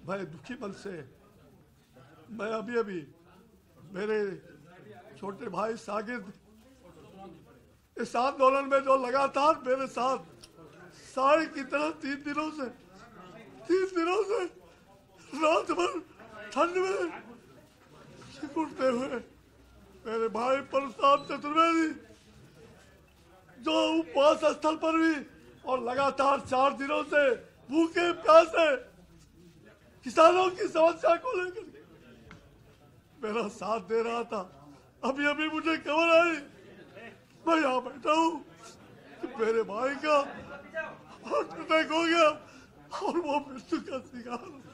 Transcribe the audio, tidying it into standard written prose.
मैं दुखी मन से, मैं अभी मेरे छोटे भाई सागिद इस आंदोलन में जो लगातार मेरे साथ साड़ी की तरह 3 दिनों से रात भर ठंड में सिकुड़ते हुए मेरे भाई परशुराम चतुर्वेदी जो उपवास स्थल पर भी और लगातार 4 दिनों से भूखे प्यासे किसानों की समस्या को लेकर मेरा साथ दे रहा था। अभी मुझे खबर आई, मैं यहाँ बैठा हूँ कि मेरे भाई का हार्ट अटैक हो गया और वो मृत्यु का शिकार